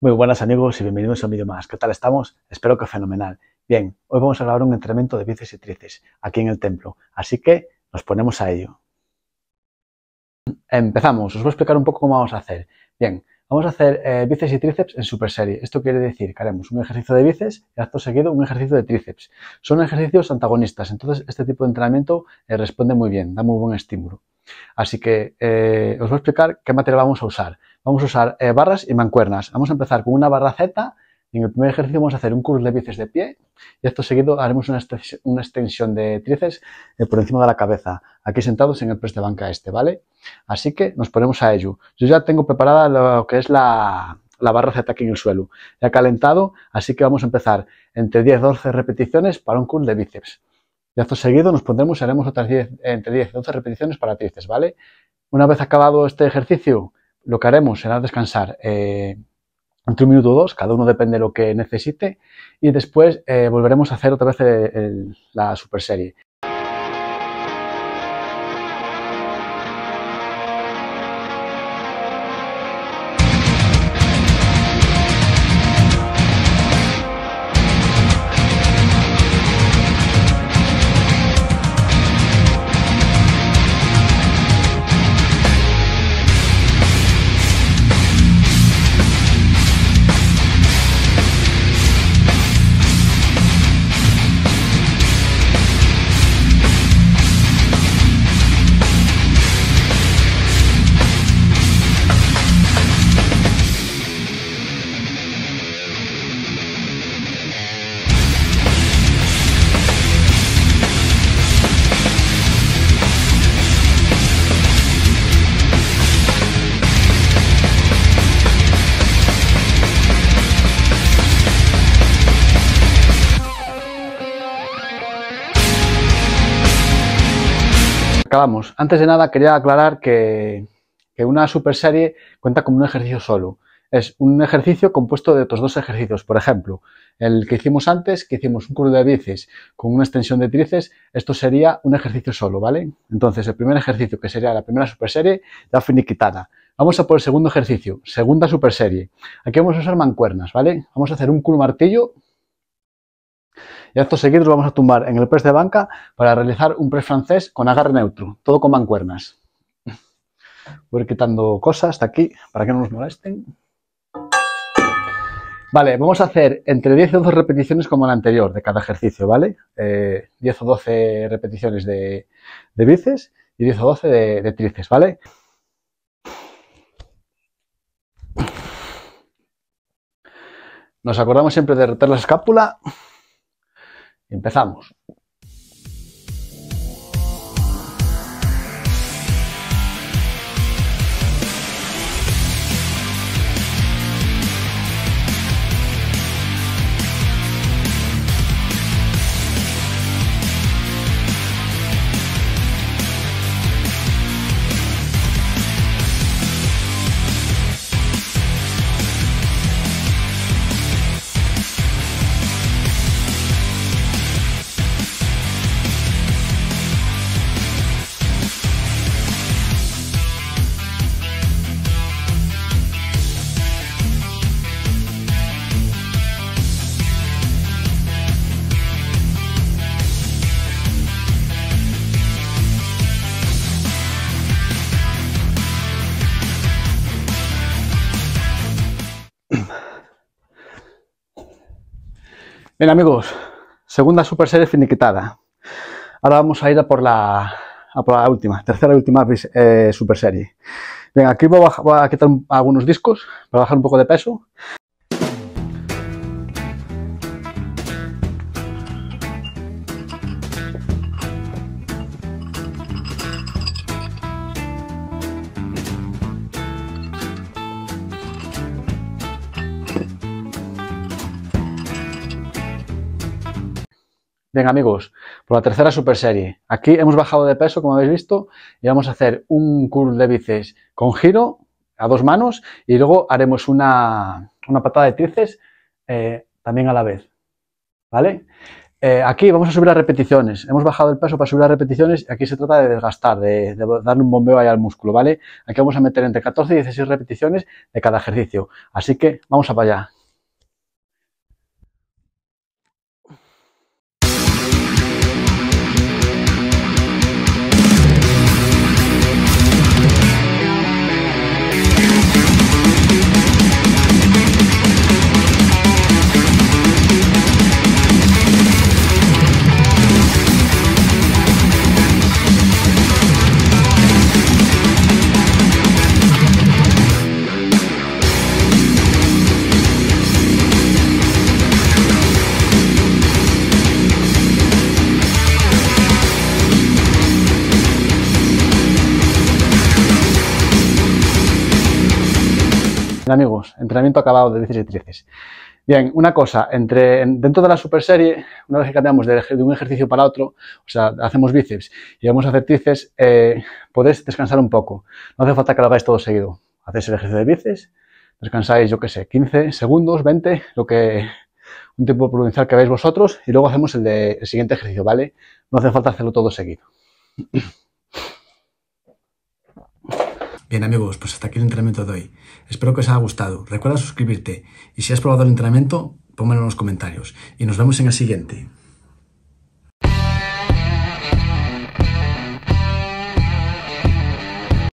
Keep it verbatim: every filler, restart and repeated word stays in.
Muy buenas amigos y bienvenidos a un vídeo más. ¿Qué tal estamos? Espero que fenomenal. Bien, hoy vamos a grabar un entrenamiento de bíceps y tríceps aquí en el templo, así que nos ponemos a ello. Empezamos, os voy a explicar un poco cómo vamos a hacer. Bien, vamos a hacer eh, bíceps y tríceps en super serie. Esto quiere decir que haremos un ejercicio de bíceps y acto seguido un ejercicio de tríceps. Son ejercicios antagonistas, entonces este tipo de entrenamiento eh, responde muy bien, da muy buen estímulo. Así que eh, os voy a explicar qué material vamos a usar. Vamos a usar eh, barras y mancuernas. Vamos a empezar con una barra Z y en el primer ejercicio vamos a hacer un curl de bíceps de pie y acto seguido haremos una, una extensión de tríceps eh, por encima de la cabeza, aquí sentados en el press de banca este, ¿vale? Así que nos ponemos a ello. Yo ya tengo preparada lo que es la, la barra Z aquí en el suelo. Ya he calentado, así que vamos a empezar entre diez a doce repeticiones para un curl de bíceps. Y acto seguido nos pondremos y haremos otras diez, entre diez y doce repeticiones para tríceps, ¿vale? Una vez acabado este ejercicio, lo que haremos será descansar eh, entre un minuto o dos, cada uno depende de lo que necesite, y después eh, volveremos a hacer otra vez el, el, la super serie. Acabamos. Antes de nada quería aclarar que, que una super serie cuenta como un ejercicio solo. Es un ejercicio compuesto de otros dos ejercicios. Por ejemplo, el que hicimos antes, que hicimos un curl de bíceps con una extensión de tríceps, esto sería un ejercicio solo, ¿vale? Entonces, el primer ejercicio, que sería la primera super serie, ya finiquitada. Vamos a por el segundo ejercicio, segunda super serie. Aquí vamos a usar mancuernas, ¿vale? Vamos a hacer un curl martillo. Y acto seguido vamos a tumbar en el press de banca para realizar un press francés con agarre neutro, todo con mancuernas. Voy a ir quitando cosas de aquí para que no nos molesten. Vale, vamos a hacer entre diez y doce repeticiones como el anterior de cada ejercicio, ¿vale? Eh, diez o doce repeticiones de, de bíceps y diez o doce de, de tríceps, ¿vale? Nos acordamos siempre de rotar la escápula. Empezamos. Bien amigos, segunda super serie finiquitada. Ahora vamos a ir a por la, a por la última, tercera y última eh, super serie. Bien, aquí voy a, voy a quitar algunos discos para bajar un poco de peso. Bien amigos, por la tercera super serie. Aquí hemos bajado de peso, como habéis visto, y vamos a hacer un curl de bíceps con giro a dos manos y luego haremos una, una patada de tríceps eh, también a la vez, ¿vale? Eh, aquí vamos a subir las repeticiones. Hemos bajado el peso para subir las repeticiones y aquí se trata de desgastar, de, de darle un bombeo ahí al músculo, ¿vale? Aquí vamos a meter entre catorce y dieciséis repeticiones de cada ejercicio. Así que vamos a para allá. Amigos, entrenamiento acabado de bíceps y tríceps. Bien, una cosa, entre, dentro de la super serie, una vez que cambiamos de, de un ejercicio para otro, o sea, hacemos bíceps y vamos a hacer tríceps, eh, podéis descansar un poco. No hace falta que lo hagáis todo seguido. Hacéis el ejercicio de bíceps, descansáis, yo qué sé, quince segundos, veinte, lo que, un tiempo prudencial que veáis vosotros, y luego hacemos el, de, el siguiente ejercicio, ¿vale? No hace falta hacerlo todo seguido. Bien amigos, pues hasta aquí el entrenamiento de hoy. Espero que os haya gustado. Recuerda suscribirte y si has probado el entrenamiento, pónmelo en los comentarios. Y nos vemos en el siguiente.